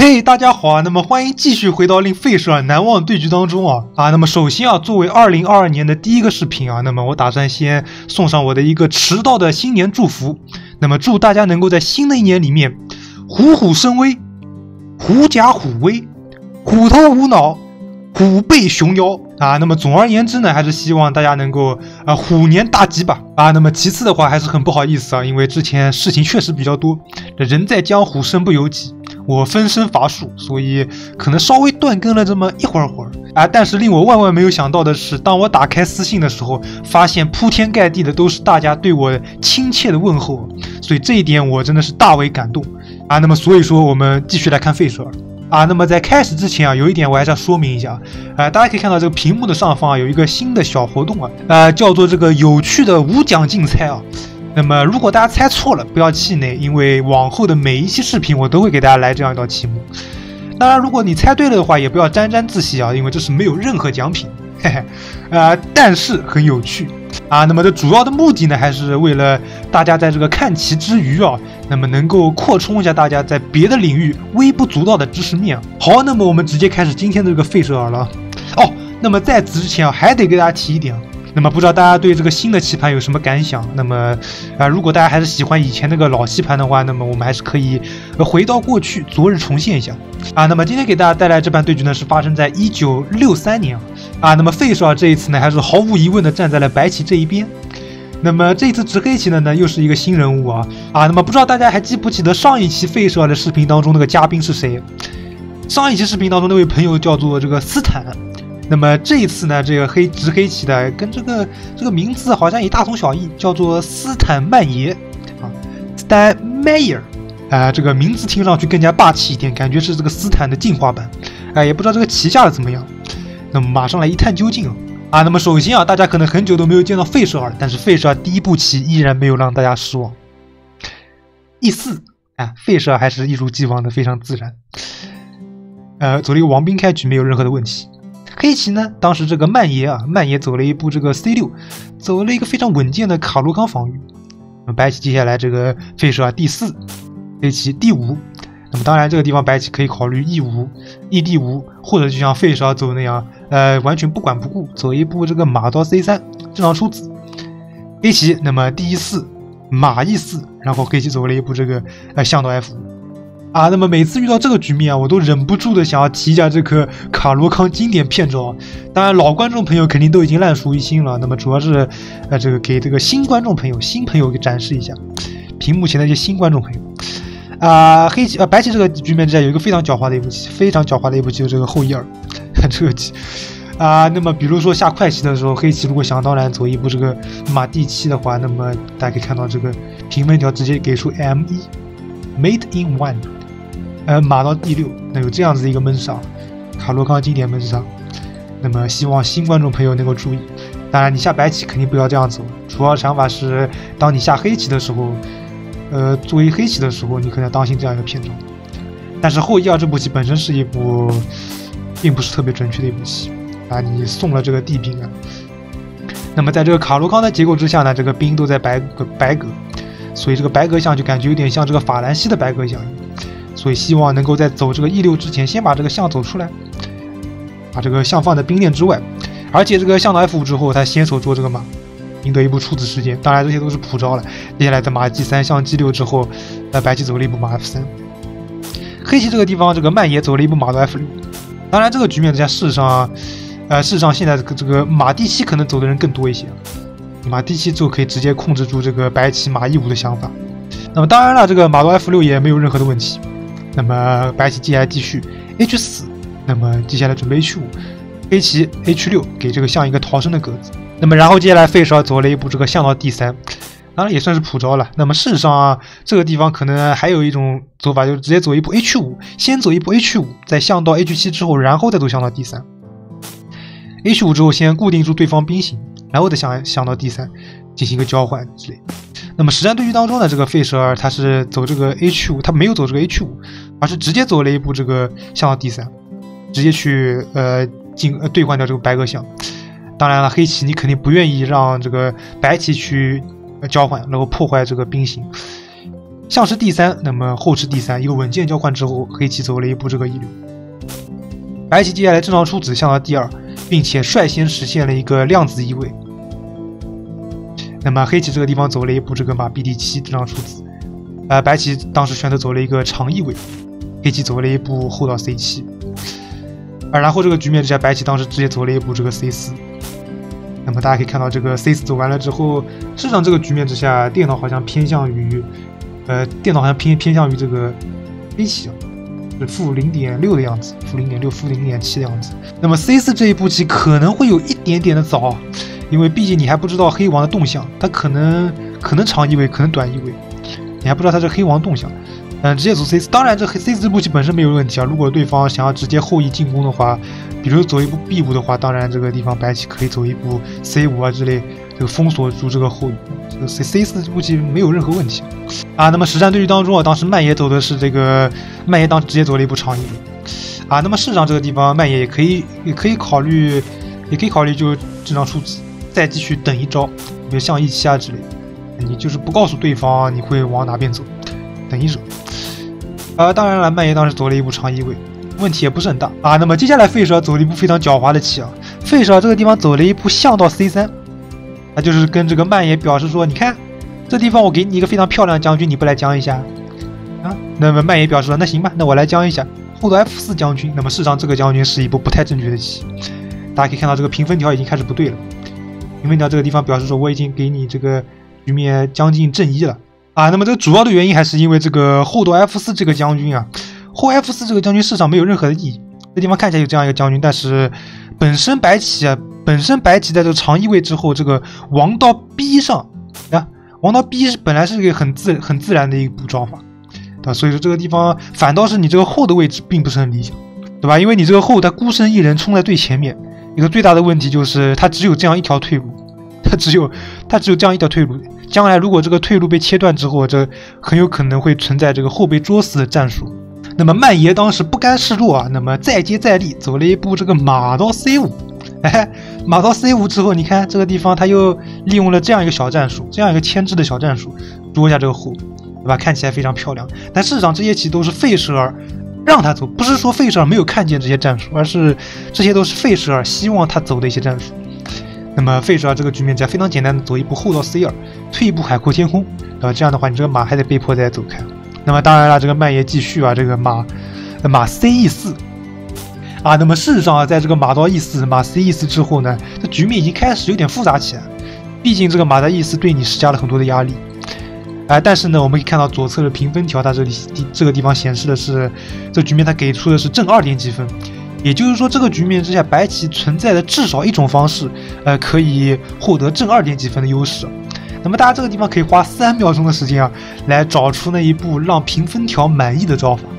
嘿，大家好啊！那么欢迎继续回到令费舍尔难忘对局当中啊！那么首先啊，作为2022年的第一个视频啊，那么我打算先送上我的一个迟到的新年祝福。那么祝大家能够在新的一年里面虎虎生威，狐假虎威，虎头虎脑，虎背熊腰啊！那么总而言之呢，还是希望大家能够虎年大吉吧啊！那么其次的话，还是很不好意思啊，因为之前事情确实比较多，人在江湖身不由己。我分身乏术，所以可能稍微断更了这么一会儿啊。但是令我万万没有想到的是，当我打开私信的时候，发现铺天盖地的都是大家对我亲切的问候，所以这一点我真的是大为感动啊。那么所以说，我们继续来看费舍尔啊。那么在开始之前啊，有一点我还是要说明一下大家可以看到这个屏幕的上方啊，有一个新的小活动叫做这个有趣的无奖竞猜啊。那么如果大家猜错了，不要气馁，因为往后的每一期视频我都会给大家来这样一道题目。当然，如果你猜对了的话，也不要沾沾自喜啊，因为这是没有任何奖品，嘿嘿，但是很有趣啊。那么这主要的目的呢，还是为了大家在这个看棋之余啊，那么能够扩充一下大家在别的领域微不足道的知识面。好，那么我们直接开始今天的这个费舍尔了。哦，那么在此之前啊，还得给大家提一点。那么不知道大家对这个新的棋盘有什么感想？那么如果大家还是喜欢以前那个老棋盘的话，那么我们还是可以回到过去，昨日重现一下那么今天给大家带来这盘对局呢，是发生在1963年那么费舍尔这一次呢，还是毫无疑问的站在了白棋这一边。那么这一次执黑棋呢，又是一个新人物那么不知道大家还记不记得上一期费舍尔的视频当中那个嘉宾是谁？上一期视频当中那位朋友叫做这个斯坦。那么这一次呢，这个执黑棋的跟这个名字好像也大同小异，叫做斯坦曼耶Stan Meyer 这个名字听上去更加霸气一点，感觉是这个斯坦的进化版也不知道这个棋下的怎么样。那么马上来一探究竟那么首先大家可能很久都没有见到费舍尔，但是费舍尔第一步棋依然没有让大家失望。E4费舍尔还是一如既往的非常自然走了一个王兵开局，没有任何的问题。黑棋呢，当时这个曼耶走了一步这个 C6， 走了一个非常稳健的卡罗康防御。那么白棋接下来这个费舍尔第4，黑棋第5。那么当然这个地方白棋可以考虑 E5、ED5， 或者就像费舍尔走那样，完全不管不顾，走一步这个马到 C3， 正常出子。黑棋那么第4，马 E4， 然后黑棋走了一步这个象到 F5。那么每次遇到这个局面我都忍不住的想要提一下这个卡罗康经典骗招。当然老观众朋友肯定都已经烂熟于心了，那么主要是这个给这个新观众朋友、新朋友给展示一下，屏幕前的一些新观众朋友白棋这个局面之下有一个非常狡猾的一步棋，就是这个后E2这个棋那么比如说下快棋的时候，黑棋如果想当然走一步这个马D7的话，那么大家可以看到这个平分条直接给出 M1 Mate in One。马到第6，那有这样子的一个闷杀，卡罗康经典闷杀。那么希望新观众朋友能够注意。当然你下白棋肯定不要这样走，主要想法是当你下黑棋的时候，作为黑棋的时候，你可能要当心这样一个骗招。但是后E2这步棋本身是一步并不是特别准确的一步棋你送了这个地兵那么在这个卡罗康的结构之下呢，这个兵都在白格，所以这个白格象就感觉有点像这个法兰西的白格象一样。所以希望能够在走这个E6之前，先把这个象走出来，把这个象放在兵链之外。而且这个象到 F5之后，他先手捉这个马，赢得一步出子时间。当然这些都是普招了。接下来在马 G3 象 G6之后，白棋走了一步马 F3。黑棋这个地方，这个曼耶走了一步马到 F6。当然这个局面之下，事实上现在这个马 D7 可能走的人更多一些，马 D7 就可以直接控制住这个白棋马 E5 的想法。那么当然了，这个马到 F6 也没有任何的问题。那么白棋接下来继续 H4， 那么接下来准备 H5， 黑棋 H6 给这个象一个逃生的格子。那么然后接下来费舍尔走了一步这个象到 D3， 当然也算是普招了。那么事实上这个地方可能还有一种走法，就是直接走一步 H5， 先走一步 H5， 再象到 H7 之后，然后再走象到 D3。 H5 之后先固定住对方兵形，然后再象到 D3 进行一个交换之类的。那么实战对局当中呢，这个费舍尔他是走这个 H5， 他没有走这个 H5， 而是直接走了一步这个象到 D3， 直接去兑换掉这个白格象。当然了，黑棋你肯定不愿意让这个白棋去交换，然后破坏这个兵形。 象吃D3，那么后吃D3，一个稳健交换之后，黑棋走了一步这个E6。白棋接下来正常出子，象到D2，并且率先实现了一个量子移位。那么黑棋这个地方走了一步这个马 BD7，正常出子。白棋当时选择走了一个长移位，黑棋走了一步后到 C7。然后这个局面之下，白棋当时直接走了一步这个 C4。那么大家可以看到，这个 C4 走完了之后，事实上这个局面之下，电脑好像偏向于，偏向于这个黑棋啊，是负0.6的样子，负0.6、负0.7的样子。那么 C4 这一步棋可能会有一点点的早，因为毕竟你还不知道黑王的动向，他可能长移位，可能短移位，你还不知道他这黑王动向。直接走 C4， 当然这 C4 这步棋本身没有问题啊。如果对方想要直接后移进攻的话，比如走一步 B5 的话，当然这个地方白棋可以走一步 C5啊之类，这个封锁住这个后移。这个 C4 这步棋没有任何问题啊。那么实战对局当中啊，当时曼野走的是这个曼野当时直接走了一步长移位啊。那么事实上这个地方曼野也可以考虑就正常出子，再继续等一招，比如象E7啊之类，你就是不告诉对方你会往哪边走，等一手。当然了，曼野当时走了一步长移位，问题也不是很大啊。那么接下来费舍尔走了一步非常狡猾的棋啊，费舍尔这个地方走了一步象到 C3，那就是跟这个曼野表示说，你看这地方我给你一个非常漂亮的将军，你不来将一下啊？那么曼野表示说，那行吧，那我来将一下，后到 F4 将军。那么事实上这个将军是一步不太正确的棋，大家可以看到这个平分条已经开始不对了，平分条这个地方表示说我已经给你这个局面将近正一了。那么这个主要的原因还是因为这个后到 F4 这个将军啊，后 F4 这个将军事实上没有任何的意义。这地方看起来有这样一个将军，但是本身白棋在这个长移位之后，这个王到 B 上啊，王到 B 本来是一个很自然的一步招法，对吧？所以说这个地方反倒是你这个后的位置并不是很理想，对吧？因为你这个后他孤身一人冲在最前面，一个最大的问题就是他只有这样一条退路，他只有这样一条退路。将来如果这个退路被切断之后，这很有可能会存在这个后被捉死的战术。那么曼爷当时不甘示弱啊，那么再接再厉，走了一步这个马到 C5。马到 C5 之后，你看这个地方他又利用了这样一个小战术，这样一个牵制的小战术，捉一下这个后，对吧？看起来非常漂亮。但事实上这些棋都是费舍尔让他走，不是说费舍尔没有看见这些战术，而是这些都是费舍尔希望他走的一些战术。那么费舍尔这个局面只要非常简单的走一步后到 C2， 退一步海阔天空，对吧？这样的话你这个马还得被迫再走开。那么当然了，这个曼爷继续啊，这个马 C E4啊。那么事实上啊，在这个马到 E4、马 C E4之后呢，这局面已经开始有点复杂起来。毕竟这个马在 E4对你施加了很多的压力。但是呢，我们可以看到左侧的评分条，它这个地方显示的是这局面它给出的是正2点几分。也就是说，这个局面之下，白棋存在的至少一种方式，可以获得正2点几分的优势。那么大家这个地方可以花3秒钟的时间啊，来找出那一步让评分条满意的招法。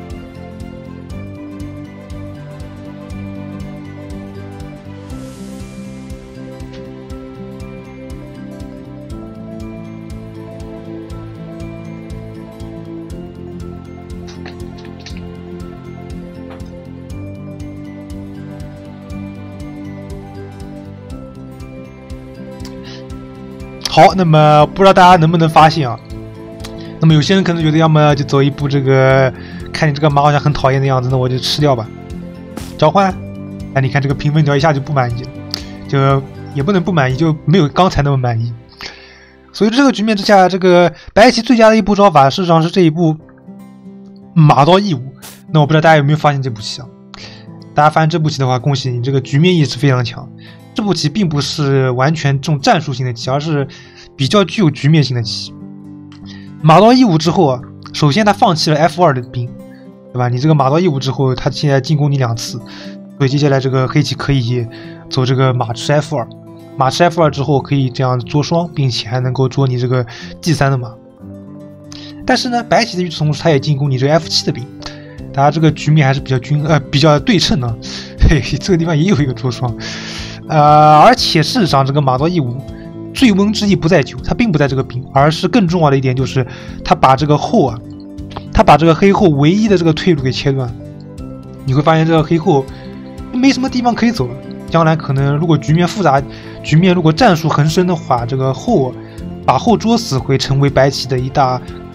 好，那么不知道大家能不能发现啊？那么有些人可能觉得，要么就走一步这个，看你这个马好像很讨厌的样子，那我就吃掉吧。交换，你看这个评分条一下就不满意了，就也不能不满意，就没有刚才那么满意。所以这个局面之下，这个白棋最佳的一步招法，事实上是这一步马到 E5。那我不知道大家有没有发现这步棋啊？大家发现这步棋的话，恭喜你，这个局面意识非常强。这步棋并不是完全这种战术性的棋，而是比较具有局面性的棋。马到 E5 之后啊，首先他放弃了 F2 的兵，对吧？你这个马到 E5 之后，他现在进攻你2次，所以接下来这个黑棋可以走这个马吃 F2， 马吃 F2 之后可以这样捉双，并且还能够捉你这个 G3 的马。但是呢，白棋的与此同时，他也进攻你这个 F7 的兵，大家这个局面还是比较对称的。嘿，这个地方也有一个捉双。而且事实上，这个马到 E5， 醉翁之意不在酒，它并不在这个兵，而是更重要的一点就是，他把这个后啊，他把这个黑后唯一的这个退路给切断。你会发现这个黑后没什么地方可以走了。将来可能如果局面复杂，局面如果战术横生的话，这个后把后捉死会成为白棋的一大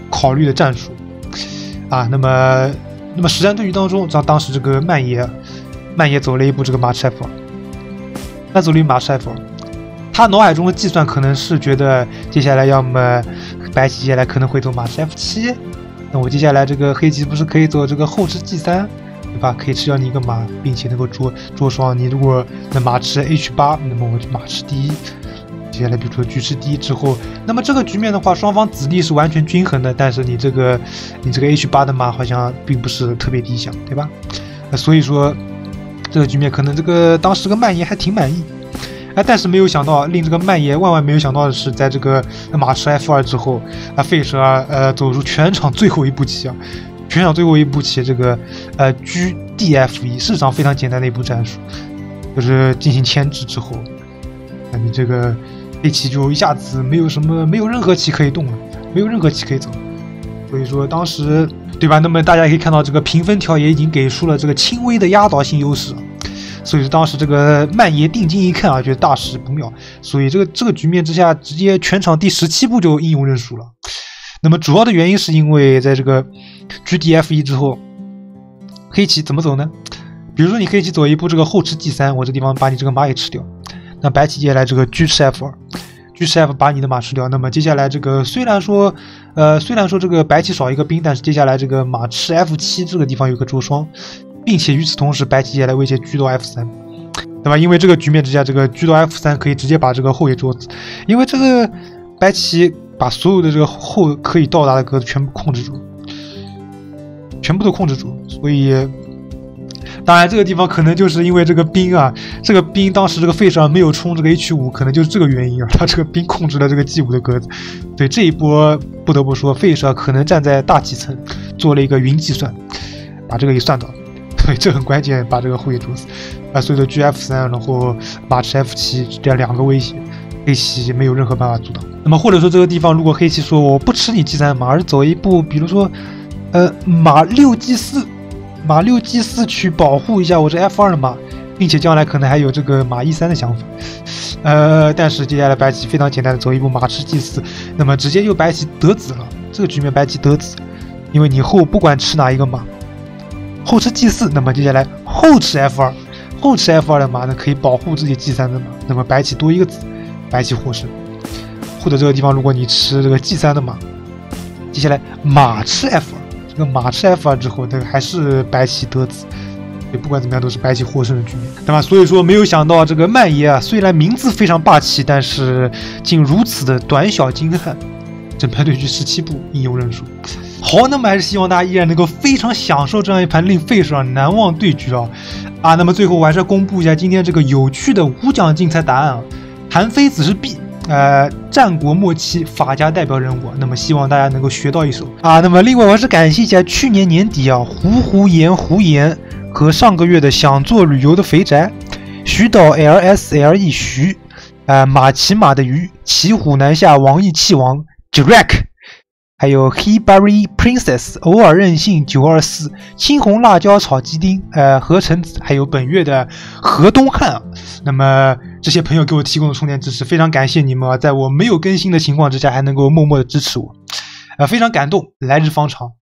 考虑的战术啊。那么实战对局当中，当时这个曼耶走了一步这个马车 F2，他走了一步马车 F2，他脑海中的计算可能是觉得接下来要么白棋接下来可能会走马车 F7，那我接下来这个黑棋不是可以走这个后吃 G3，对吧？可以吃掉你一个马，并且能够捉双。你如果能马吃 H8，那么我就马吃D1。接下来比如说车吃D1之后，那么这个局面的话，双方子力是完全均衡的，但是你这个 H8的马好像并不是特别理想，对吧？所以说这个局面可能这个当时这个曼耶还挺满意。但是没有想到，令这个曼耶万万没有想到的是，在这个马吃 F2 之后，费舍走出全场最后一步棋啊，全场最后一步棋这个车 DF1，事实上非常简单的一步战术，就是进行牵制之后，那你这个黑棋就一下子没有任何棋可以动了，没有任何棋可以走，所以说当时对吧？那么大家可以看到，这个评分条也已经给出了这个轻微的压倒性优势。所以说当时这个曼耶定睛一看啊，觉得大事不妙，所以这个局面之下，直接全场第17步就应用认输了。那么主要的原因是因为在这个车 DF1之后，黑棋怎么走呢？比如说你黑棋走一步这个后吃 G3，我这地方把你这个马给吃掉，那白棋接下来这个车吃 F2，车吃 F 把你的马吃掉，那么接下来这个虽然说这个白棋少一个兵，但是接下来这个马吃 F7这个地方有个捉双。并且与此同时，白棋接下来威胁车到 F3， 对吧？因为这个局面之下，这个车到 F3可以直接把这个后野捉死，因为这个白棋把所有的这个后可以到达的格子全部控制住，全部都控制住。所以，当然这个地方可能就是因为这个兵啊，这个兵当时这个费舍没有冲这个 H5，可能就是这个原因啊，他这个兵控制了这个 G5的格子。对这一波，不得不说，费舍可能站在大棋层做了一个云计算，把这个给算到。对，这很关键，把这个后野捉死所以说车 F3，然后马吃 F7这两个威胁，黑棋没有任何办法阻挡。那么或者说这个地方，如果黑棋说我不吃你 G3 马，而走一步，比如说马6 G4，马6 G4去保护一下我这 F2 的马，并且将来可能还有这个马E3的想法。但是接下来白棋非常简单的走一步马吃 G4，那么直接就白棋得子了。这个局面白棋得子，因为你后不管吃哪一个马。后吃 G4， 那么接下来后吃 F2， 后吃 F2 的马呢可以保护自己 G3 的马，那么白棋多一个子，白棋获胜。或者这个地方如果你吃这个 G3 的马，接下来马吃 F2， 这个马吃 F2 之后，这个还是白棋得子，对，不管怎么样都是白棋获胜的局面，对吧？所以说没有想到这个曼耶啊，虽然名字非常霸气，但是竟如此的短小精悍，整盘对局17步应用认输。好，那么还是希望大家依然能够非常享受这样一盘令费舍难忘对局那么最后我还是要公布一下今天这个有趣的5奖竞猜答案啊。韩非子是 B， 战国末期法家代表人物，那么希望大家能够学到一手那么另外我还是感谢一下去年年底胡言和上个月的想做旅游的肥宅，徐导 LSLE 徐，马骑马的鱼，骑虎难下王毅气王 Jack。还有 Hibari Princess 偶尔任性924，青红辣椒炒鸡丁，何橙子，还有本月的何东汉那么这些朋友给我提供的充电支持，非常感谢你们在我没有更新的情况之下还能够默默的支持我，非常感动，来日方长。